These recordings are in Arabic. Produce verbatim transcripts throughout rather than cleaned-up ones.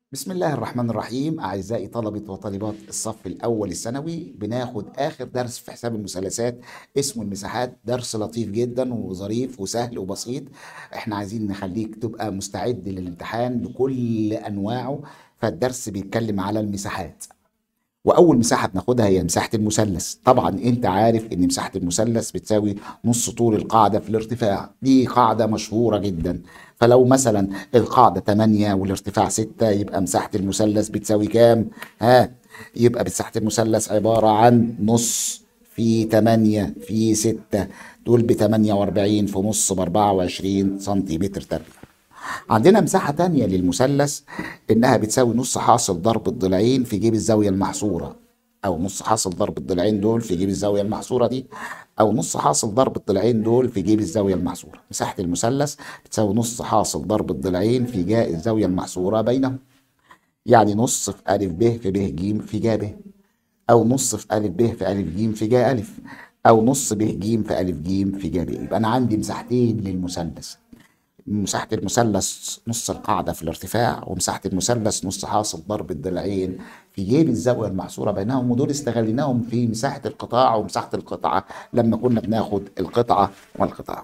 بسم الله الرحمن الرحيم. أعزائي طلبة وطالبات الصف الأول الثانوي، بناخد آخر درس في حساب المثلثات اسمه المساحات. درس لطيف جدا وظريف وسهل وبسيط. احنا عايزين نخليك تبقى مستعد للامتحان بكل أنواعه. فالدرس بيتكلم على المساحات، واول مساحه بناخدها هي مساحه المثلث. طبعا انت عارف ان مساحه المثلث بتساوي نص طول القاعده في الارتفاع. دي قاعده مشهوره جدا. فلو مثلا القاعده ثمانية والارتفاع ستة، يبقى مساحه المثلث بتساوي كام؟ ها، يبقى مساحه المثلث عباره عن نص في ثمانية في ستة، دول ب ثمانية وأربعين في نص ب أربعة وعشرين سنتيمتر تربيع. عندنا مساحة تانية للمثلث، إنها بتساوي نص حاصل ضرب الضلعين في جيب الزاوية المحصورة، أو نص حاصل ضرب الضلعين دول في جيب الزاوية المحصورة دي، أو نص حاصل ضرب الضلعين دول في جيب الزاوية المحصورة. مساحة المثلث بتساوي نص حاصل ضرب الضلعين في جاء الزاوية المحصورة بينهم. يعني نص في أ ب في ب ج في ج ب، أو نص في أ ب في أ ج في ج أ، أو نص ب ج في أ ج في ج ب. يبقى أنا عندي مساحتين للمثلث: مساحة المثلث نص القاعدة في الارتفاع، ومساحة المثلث نص حاصل ضرب الضلعين في جيب الزاوية المحصورة بينهم. ودول استغليناهم في مساحة القطاع ومساحة القطعة لما كنا بناخد القطعة والقطاع.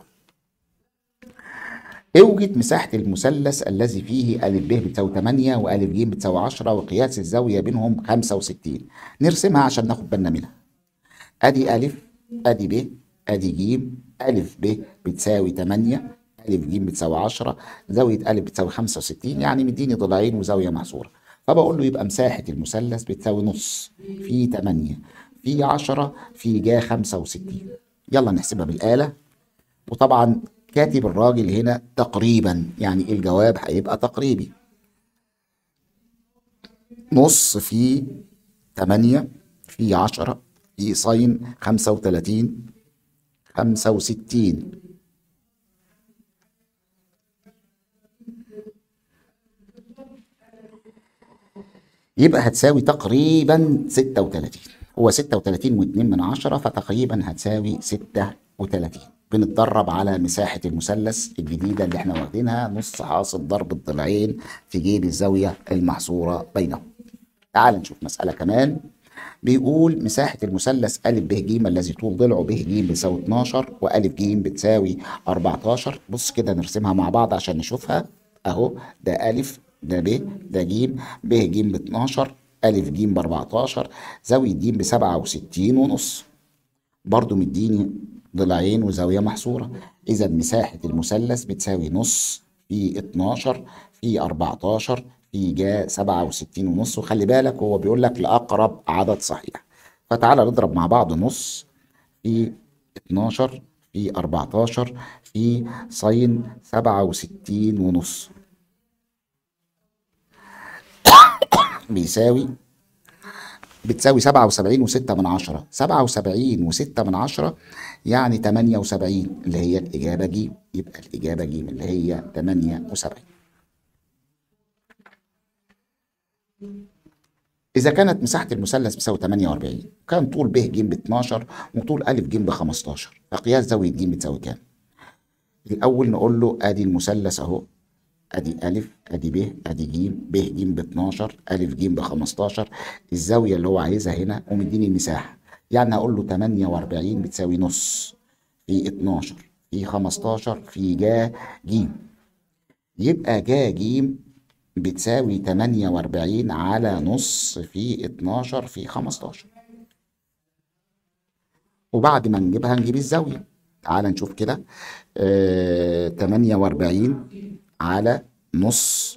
اوجد مساحة المثلث الذي فيه أ ب بتساوي ثمانية وأ ج بتساوي عشرة وقياس الزاوية بينهم خمسة وستين. نرسمها عشان ناخد بالنا منها. ادي أ، ادي ب، ادي ج. أ ب بتساوي ثمانية، أ ج بتساوي عشرة، زاوية أ بتساوي خمسة وستين، يعني مديني ضلعين وزاوية محصورة. فبقول له يبقى مساحة المثلث بتساوي نص في ثمانية في عشرة في جا خمسة وستين. يلا نحسبها بالآلة. وطبعا كاتب الراجل هنا تقريبا، يعني الجواب هيبقى تقريبي. نص في ثمانية في عشرة في ساين خمسة وثلاثين خمسة وستين. يبقى هتساوي تقريبا ستة وثلاثين. هو ستة وثلاثين واتنين من عشرة، فتقريبا هتساوي ستة وثلاثين. بنتدرب على مساحة المثلث الجديدة اللي احنا واخدينها: نص حاصل ضرب الضلعين في جيب الزاوية المحصورة بينهم. تعال نشوف مسألة كمان. بيقول مساحة المثلث أ ب ج الذي طول ضلعه ب ج بيساوي اتناشر وأ ج بتساوي أربعتاشر. بص كده نرسمها مع بعض عشان نشوفها. أهو ده أ، ده ب، ده ج. ب ج ب اتناشر، أ ج ب أربعتاشر، زاوية ج ب سبعة وستين ونص. برضو مديني ضلعين وزاوية محصورة. إذا مساحة المثلث بتساوي نص في اتناشر في أربعتاشر في جا سبعة وستين ونص. وخلي بالك هو بيقول لك لأقرب عدد صحيح. فتعالى نضرب مع بعض نص في اتناشر في أربعتاشر في ساين سبعة وستين ونص بيساوي بتساوي سبعة وسبعين وستة من عشرة. سبعة وسبعين وستة من عشرة يعني ثمانية وسبعين، اللي هي الإجابة ج. يبقى الإجابة ج اللي هي ثمانية وسبعين. إذا كانت مساحة المثلث بتساوي ثمانية وأربعين، كان طول ب ج ب اتناشر وطول أ ج ب خمستاشر، فقياس زاوية ج بتساوي كام؟ الأول نقول له أدي المثلث أهو. ادي أ، ادي ب، ادي ج. ب ج ب اتناشر، أ ج ب خمستاشر. الزاوية اللي هو عايزها هنا ومديني المساحة، يعني هقول له ثمانية وأربعين بتساوي نص في اتناشر في خمستاشر في جا ج. يبقى جا ج بتساوي ثمانية وأربعين على نص في اتناشر في خمستاشر. وبعد ما نجيبها نجيب الزاوية. تعال نشوف كده. آه ثمانية وأربعين على نص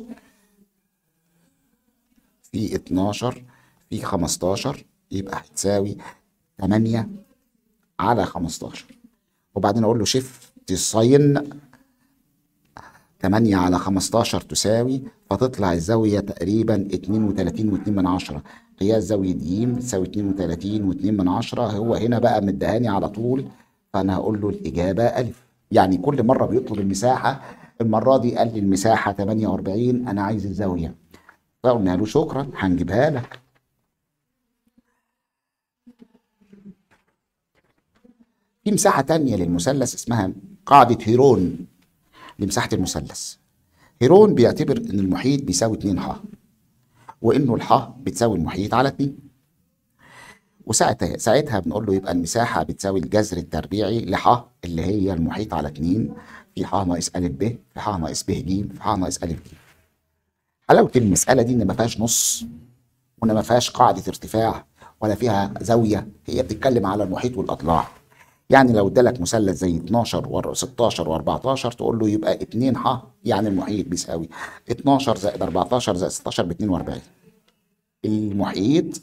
في اتناشر في خمستاشر، يبقى هتساوي ثمانية على خمستاشر. وبعدين اقول له شيفت ساين ثمانية على خمستاشر تساوي، فتطلع الزاوية تقريبا اتنين وثلاثين واتنين من عشرة. قياس زاوية ج تساوي اتنين وثلاثين واتنين من عشرة. هو هنا بقى مدهاني على طول، فانا هقول له الإجابة أ. يعني كل مرة بيطلب المساحة، المرة دي قال لي المساحة ثمانية وأربعين، أنا عايز الزاوية. فقلنا له شكرا هنجيبها لك. في مساحة تانية للمثلث اسمها قاعدة هيرون لمساحة المثلث. هيرون بيعتبر إن المحيط بيساوي اتنين ح. وانه الح بتساوي المحيط على اتنين. وساعتها ساعتها بنقول له يبقى المساحه بتساوي الجذر التربيعي لح اللي هي المحيط على اتنين في ح ناقص ا ب في ح ناقص ب ج في ح ناقص ا ج. حلاوه المساله دي ان ما فيهاش نص، وان ما فيهاش قاعده ارتفاع، ولا فيها زاويه، هي بتتكلم على المحيط والاضلاع. يعني لو ادالك مثلث زي اتناشر و ستاشر و14 تقول له يبقى اتنين ح يعني المحيط بيساوي اتناشر زائد اربعتاشر زائد ستاشر ب اتنين واربعين. المحيط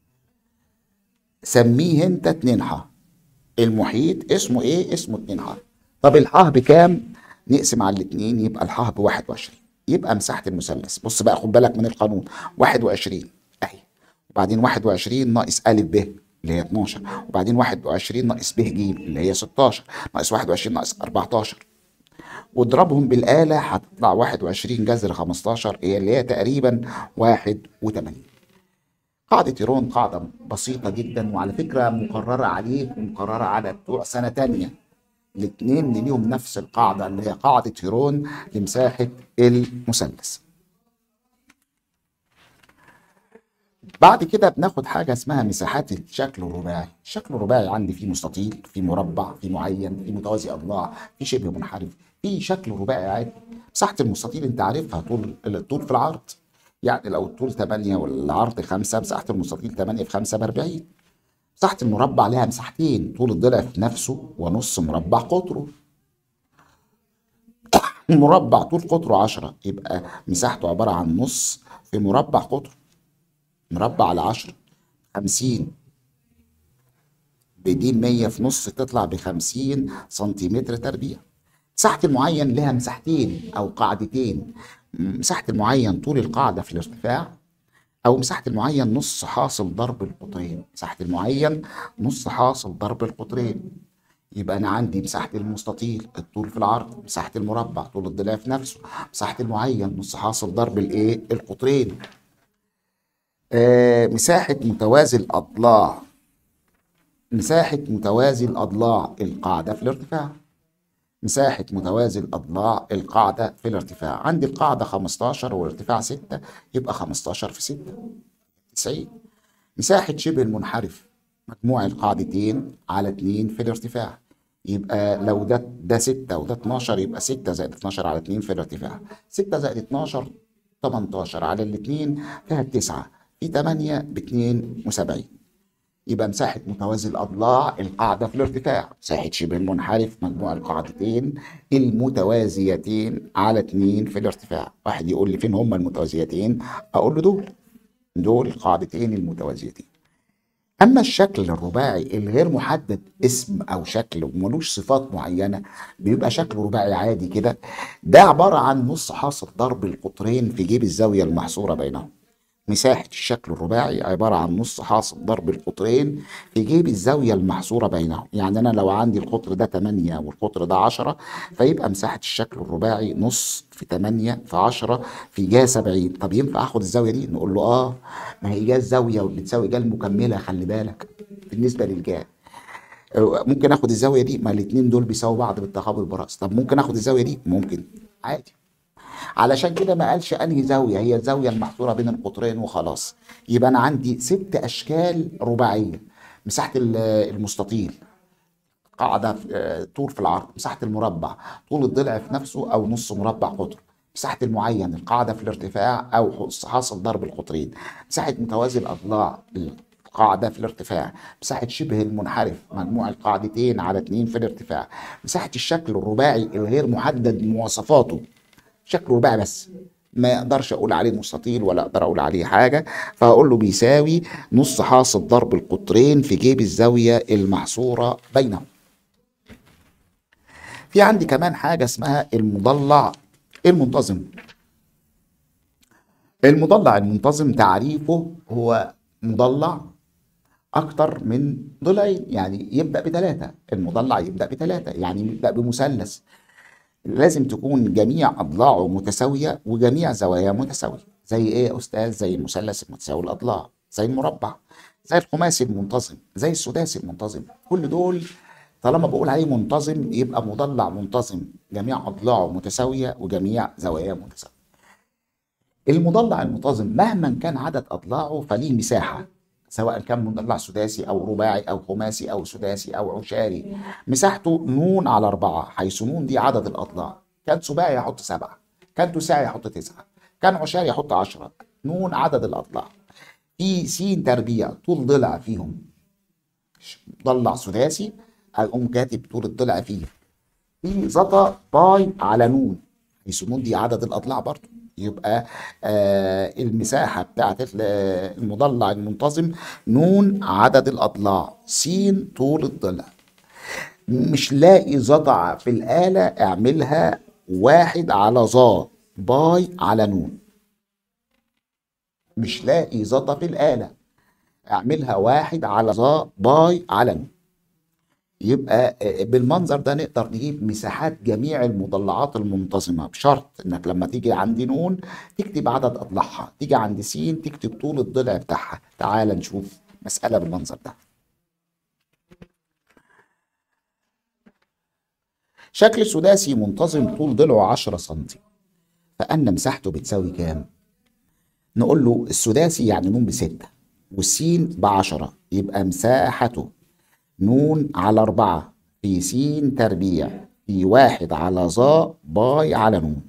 سميه انت اتنين ح، المحيط اسمه ايه؟ اسمه اتنين ح. طب الح بكام؟ نقسم على الاتنين يبقى الح ب واحد وعشرين. يبقى مساحه المثلث، بص بقى خد بالك من القانون، واحد وعشرين اهي، وبعدين واحد وعشرين ناقص ا ب اللي هي اتناشر، وبعدين واحد وعشرين ناقص ب ج اللي هي ستاشر، ناقص واحد وعشرين ناقص اربعتاشر، واضربهم بالآلة هتطلع واحد وعشرين جذر خمستاشر، هي اللي هي تقريبا واحد وتمانين. قاعدة يرون قاعدة بسيطة جدا، وعلى فكرة مقررة عليك ومقررة على بتوع سنة تانية، الاثنين اللي ليهم نفس القاعدة اللي هي قاعدة يرون لمساحة المثلث. بعد كده بناخد حاجة اسمها مساحات الشكل الرباعي. الشكل الرباعي عندي فيه مستطيل، فيه مربع، فيه معين، فيه متوازي أضلاع، فيه شبه منحرف، فيه شكل رباعي عادي. مساحة المستطيل انت عارفها، طول الطول في العرض. يعني لو الطول تمانية والعرض خمسة، مساحة المستطيل تمانية في خمسة ب اربعين. مساحة المربع لها مساحتين، طول الضلع في نفسه ونص مربع قطره. المربع طول قطره عشرة، يبقى مساحته عبارة عن نص في مربع قطره. مربع على عشرة خمسين، بدي مية في نص تطلع ب خمسين سنتيمتر تربيع. مساحة المعين لها مساحتين أو قاعدتين، مساحة المعين طول القاعدة في الارتفاع، أو مساحة المعين نص حاصل ضرب القطرين. مساحة المعين نص حاصل ضرب القطرين. يبقى أنا عندي مساحة المستطيل الطول في العرض، مساحة المربع طول الضلع في نفسه، مساحة المعين نص حاصل ضرب الإيه؟ القطرين. آه مساحة متوازي الأضلاع، مساحة متوازي الأضلاع القاعدة في الارتفاع. مساحة متوازي الأضلاع القاعدة في الارتفاع، عندي القاعدة خمستاشر والارتفاع ستة، يبقى خمستاشر في ستة تسعين. مساحة شبه المنحرف مجموع القاعدتين على اتنين في الارتفاع، يبقى لو ده ده ستة وده اتناشر، يبقى ستة زائد اتناشر على اتنين في الارتفاع. ستة زائد اتناشر تمنتاشر على الاتنين فيها التسعة، في تمانية ب اتنين وسبعين. يبقى مساحة متوازي الأضلاع القاعدة في الارتفاع، مساحة شبه المنحرف مجموع القاعدتين المتوازيتين على اتنين في الارتفاع. واحد يقول لي فين هما المتوازيتين؟ أقول له دول دول القاعدتين المتوازيتين. أما الشكل الرباعي الغير محدد اسم أو شكل وملوش صفات معينة، بيبقى شكل رباعي عادي كده، ده عبارة عن نص حاصل ضرب القطرين في جيب الزاوية المحصورة بينهم. مساحة الشكل الرباعي عبارة عن نص حاصل ضرب القطرين في جيب الزاوية المحصورة بينهم. يعني أنا لو عندي القطر ده تمانية والقطر ده عشرة، فيبقى مساحة الشكل الرباعي نص في تمانية في عشرة في جا سبعين. طب ينفع آخد الزاوية دي؟ نقول له آه، ما هي جا الزاوية بتساوي جا المكملة، خلي بالك بالنسبة للجا. ممكن آخد الزاوية دي، ما الاتنين دول بيساووا بعض بالتقابل برأس. طب ممكن آخد الزاوية دي؟ ممكن عادي. علشان كده ما قالش انهي زاويه، هي الزاويه المحصوره بين القطرين وخلاص. يبقى انا عندي ست اشكال رباعيه. مساحه المستطيل قاعده طول في العرض، مساحه المربع طول الضلع في نفسه او نص مربع قطر، مساحه المعين القاعده في الارتفاع او حاصل ضرب القطرين، مساحه متوازي الاضلاع القاعدة في الارتفاع، مساحة شبه المنحرف مجموع القاعدتين على اتنين في الارتفاع، مساحة الشكل الرباعي الغير محدد مواصفاته، شكله رباعي بس ما اقدرش اقول عليه مستطيل ولا اقدر اقول عليه حاجه، فهقول له بيساوي نص حاصل ضرب القطرين في جيب الزاويه المحصوره بينهم. في عندي كمان حاجه اسمها المضلع المنتظم. المضلع المنتظم تعريفه هو مضلع اكتر من ضلعين، يعني يبدا بثلاثه. المضلع يبدا بثلاثه يعني يبدا بمثلث، لازم تكون جميع أضلاعه متساوية وجميع زواياه متساوية. زي إيه يا أستاذ؟ زي المثلث المتساوي الأضلاع، زي المربع، زي الخماسي المنتظم، زي السداسي المنتظم. كل دول طالما بقول عليه منتظم يبقى مضلع منتظم، جميع أضلاعه متساوية وجميع زواياه متساوية. المضلع المنتظم مهما كان عدد أضلاعه فليه مساحة، سواء كان مضلع سداسي أو رباعي أو خماسي أو سداسي أو عشاري. مساحته نون على أربعة، حيث نون دي عدد الأضلاع. كان سباعي يحط سبعة، كان تساعي يحط تسعة، كان عشاري يحط عشرة. نون عدد الأضلاع. في س تربيع طول ضلع فيهم، ضلع سداسي أقوم كاتب طول الضلع فيه. في زتا باي على نون، حيث نون دي عدد الأضلاع برضه. يبقى آه المساحة بتاعت ال- المضلع المنتظم نون عدد الأضلاع، س طول الضلع. مش لاقي زطع في الآلة، اعملها واحد على ظا باي على نون. مش لاقي زطع في الآلة، اعملها واحد على ظا باي على نون. يبقى آه، بالمنظر ده نقدر نجيب مساحات جميع المضلعات المنتظمة، بشرط انك لما تيجي عند نون تكتب عدد اضلاعها، تيجي عند س تكتب طول الضلع بتاعها. تعال نشوف مسألة بالمنظر ده. شكل سداسي منتظم طول ضلعه عشرة سنتي، فأن مساحته بتساوي كام؟ نقول له السداسي يعني نون بستة والسين بعشرة، يبقى مساحته نون على أربعة في س تربيع في واحد على ظا باي على نون.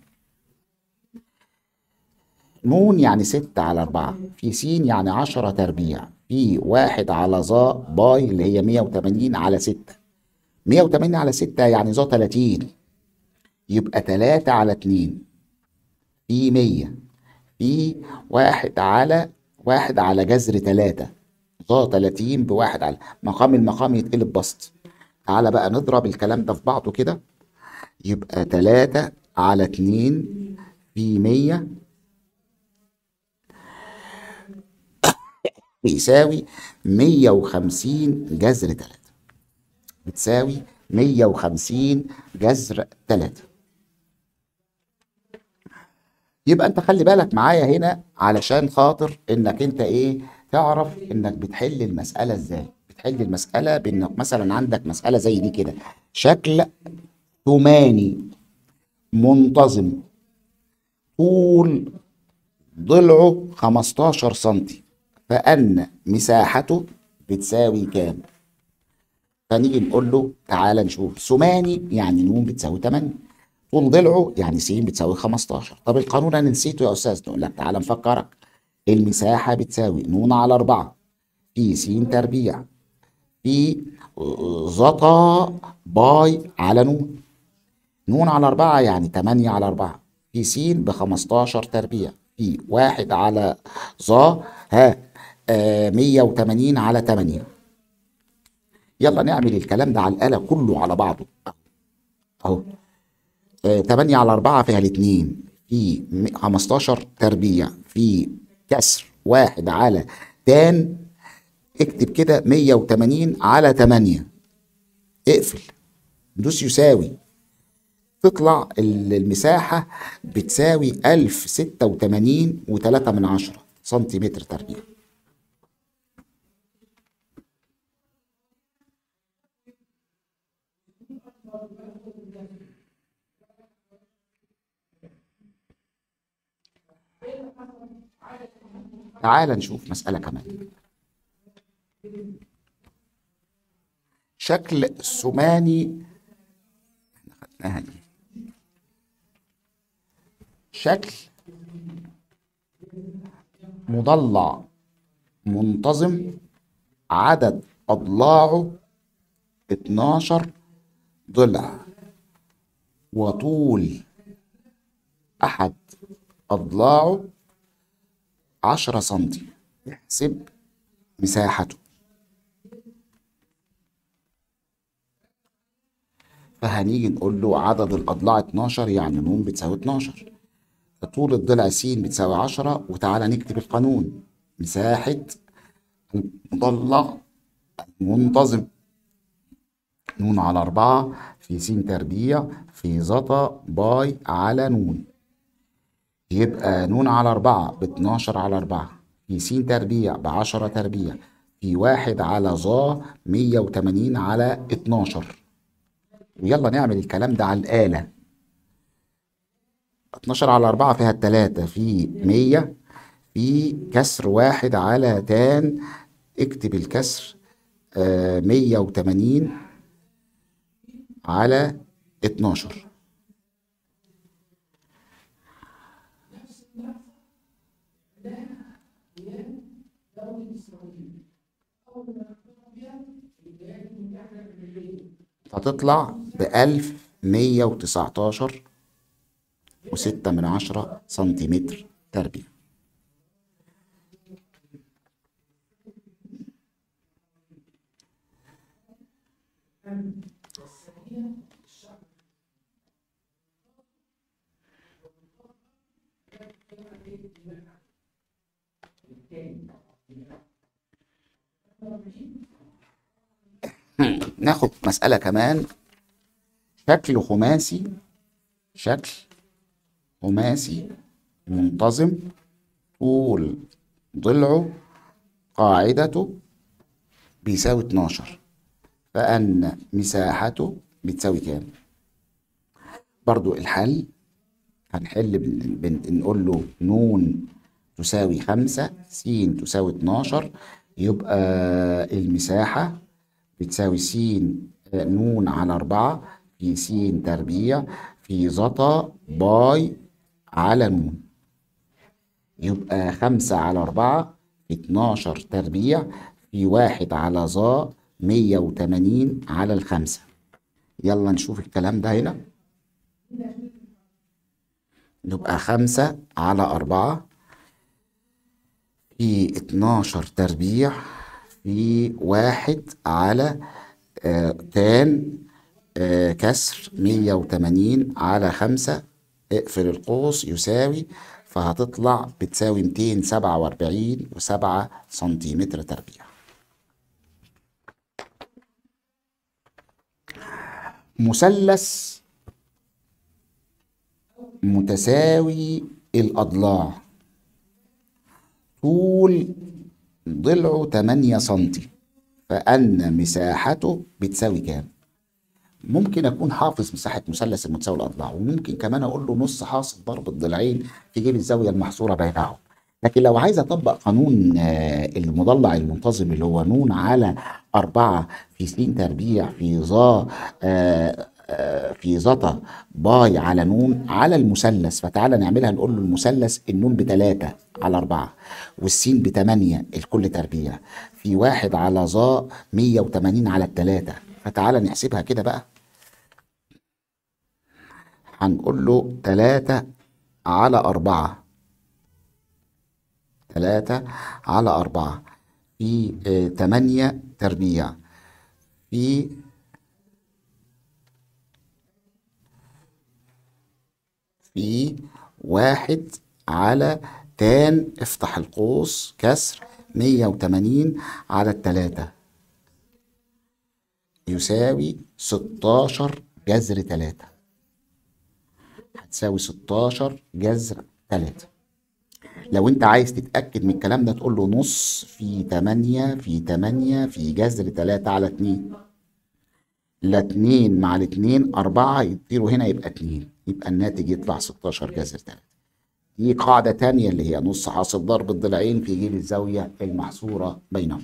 نون يعني ستة على أربعة في س يعني عشرة تربيع في واحد على ظا باي اللي هي مية وتمانين على ستة. مية وتمانين على ستة يعني ظا تلاتين، يبقى تلاتة على اتنين في مية في واحد على واحد على جذر تلاتة. ظا تلاتين بواحد على مقام المقام يتقلب بسط. تعالى بقى نضرب الكلام ده في بعضه كده، يبقى تلاتة على اتنين في مية بيساوي مية وخمسين جذر تلاتة، بتساوي مية وخمسين جذر تلاتة. يبقى انت خلي بالك معايا هنا علشان خاطر انك انت ايه، تعرف انك بتحل المسألة ازاي. بتحل المسألة بانك مثلا عندك مسألة زي دي كده، شكل ثماني منتظم طول ضلعه خمستاشر سنتي، فأن مساحته بتساوي كام؟ فنيجي نقول له تعالى نشوف. ثماني يعني نون بتساوي تمانية، طول ضلعه يعني س بتساوي خمستاشر. طب القانون انا نسيته يا استاذ، نقول لك تعالى نفكرك. المساحه بتساوي نون على أربعة في س تربيع في زتا باي على نون. نون على أربعة يعني تمانية على أربعة في س ب خمستاشر تربيع في واحد على ظا ها آه مية وتمانين على تمانية. يلا نعمل الكلام ده على الآلة كله على بعضه اهو. آه، تمانية على أربعة فيها الاتنين في م- خمستاشر تربيع في كسر واحد على تان. اكتب كده مية وتمانين على تمانية، اقفل دوس يساوي، تطلع ال- المساحة بتساوي ألف ستة وتمانين وتلاتة من عشرة سنتيمتر تربيع. تعال نشوف مسألة كمان. شكل ثماني، آه، شكل مضلع منتظم عدد أضلاعه اتناشر ضلع، وطول أحد أضلاعه عشرة سنتي. احسب مساحته. فهنيجي نقول له عدد الأضلاع اتناشر يعني ن بتساوي اتناشر، طول الضلع س بتساوي عشرة. وتعالى نكتب القانون. مساحة المضلع المنتظم ن على أربعة في س تربيع في زتا باي على ن. يبقى ن على أربعة ب اتناشر على أربعة في س تربيع ب عشرة تربيع في واحد على ظا مية وتمانين على اتناشر. ويلا نعمل الكلام ده على الآلة. اتناشر على أربعة فيها التلاتة في مية في كسر واحد على تان. اكتب الكسر آه مية وتمانين على اتناشر. هتطلع بألف مية وتسعتاشر وستة من عشرة سنتيمتر تربيع. ناخد مسألة كمان. شكل خماسي، شكل خماسي منتظم، طول ضلعه قاعدته بيساوي اتناشر، فأن مساحته بتساوي كام؟ برضو الحل هنحل بن- بنقول له ن تساوي خمسة، س تساوي اتناشر، يبقى المساحة بتساوي س ن على أربعة في س تربيع في زتا باي على ن. يبقى خمسة على أربعة في اتناشر تربيع في واحد على ظا مية وتمانين على الخمسة. يلا نشوف الكلام ده هنا. يبقى خمسة على أربعة في اتناشر تربيع في واحد على آه تان آه كسر مية وتمانين على خمسة. اقفل القوس يساوي، فهتطلع بتساوي ميتين سبعة وأربعين وسبعة سنتيمتر تربيع. مثلث متساوي الأضلاع، طول ضلعه تمانية سنتي، فأن مساحته بتساوي كام؟ ممكن أكون حافظ مساحة مثلث المتساوي الأضلاع، وممكن كمان أقول له نص حاصل ضرب الضلعين في جيب الزاوية المحصورة بينهم. لكن لو عايز أطبق قانون آه، المضلع المنتظم اللي هو ن على أربعة في س تربيع في ظا آه، آه، في زتا باي على ن على المثلث، فتعالى نعملها. نقول له المثلث النون بتلاتة على أربعة والسين بتمانية الكل تربيع في واحد على ظا مية وتمانين على التلاتة. فتعالى نحسبها كده بقى. هنقول له تلاتة على أربعة، تلاتة على أربعة في آه، تمانية تربيع في في واحد على تان، افتح القوس كسر مية وتمانين على التلاتة يساوي ستاشر جذر تلاتة. هتساوي ستاشر جذر تلاتة. لو انت عايز تتأكد من الكلام ده تقول له نص في تمانية في تمانية في جذر تلاتة على اتنين. لا اتنين مع الاتنين أربعة، يطيروا هنا يبقى اتنين، يبقى الناتج يطلع ستاشر جذر تلاتة. دي قاعدة تانية اللي هي نص حاصل ضرب الضلعين في جيب الزاوية المحصورة بينهم.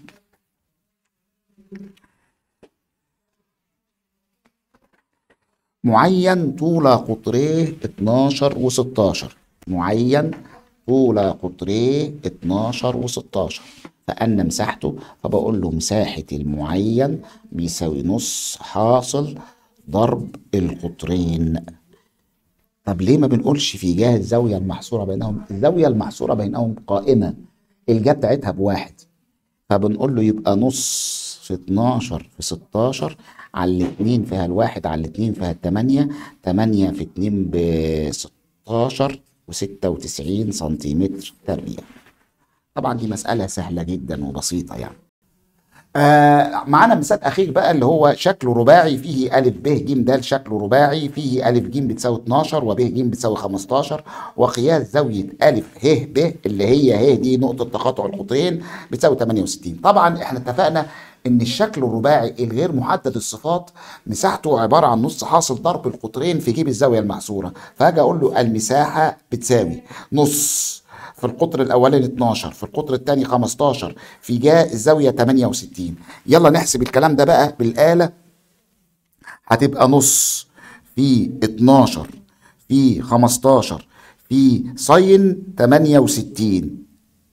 معين طول قطريه اتناشر وستاشر، معين طول قطريه اتناشر وستاشر، فأن مساحته، فبقول له مساحة المعين بيساوي نص حاصل ضرب القطرين. طب ليه ما بنقولش في جهة الزاوية المحصورة بينهم؟ الزاوية المحصورة بينهم قائمة الجا بتاعتها بواحد، فبنقول له يبقى نص في اتناشر في ستاشر على الاتنين فيها الواحد على الاتنين فيها التمانية، تمانية في اتنين ب ستاشر وستة وتسعين سنتيمتر تربيع. طبعا دي مسألة سهلة جدا وبسيطة يعني. آه معانا مثال أخير بقى اللي هو شكله رباعي فيه أ ب ج د. شكله رباعي فيه أ ج بتساوي اتناشر وب ج بتساوي خمستاشر، وقياس زاوية أ ه ب اللي هي ه دي نقطة تقاطع القطرين بتساوي تمانية وستين. طبعا احنا اتفقنا ان الشكل الرباعي الغير محدد الصفات مساحته عباره عن نص حاصل ضرب القطرين في جيب الزاويه المحصوره. فهاجي اقول له المساحه بتساوي نص في القطر الاولاني اتناشر في القطر الثاني خمستاشر في جاء الزاويه تمانية وستين. يلا نحسب الكلام ده بقى بالاله. هتبقى نص في اتناشر في خمستاشر في ساين تمانية وستين،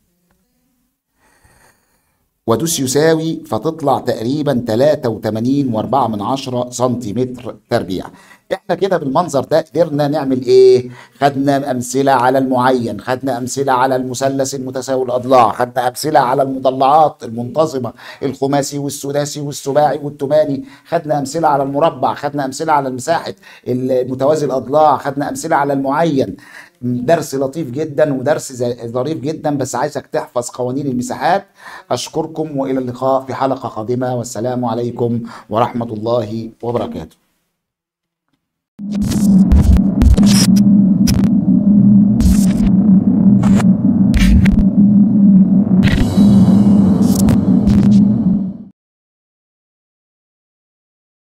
وادوس يساوي فتطلع تقريبا تلاتة وتمانين واربعة من عشرة سنتيمتر تربيع. احنا كده بالمنظر ده قدرنا نعمل ايه؟ خدنا امثله على المعين، خدنا امثله على المثلث المتساوي الاضلاع، خدنا امثله على المضلعات المنتظمه الخماسي والسداسي والسباعي والثماني، خدنا امثله على المربع، خدنا امثله على المساحه المتوازي الاضلاع، خدنا امثله على المعين. درس لطيف جدا ودرس ز- ظريف جدا، بس عايزك تحفظ قوانين المساحات. اشكركم والى اللقاء في حلقه قادمه، والسلام عليكم ورحمه الله وبركاته.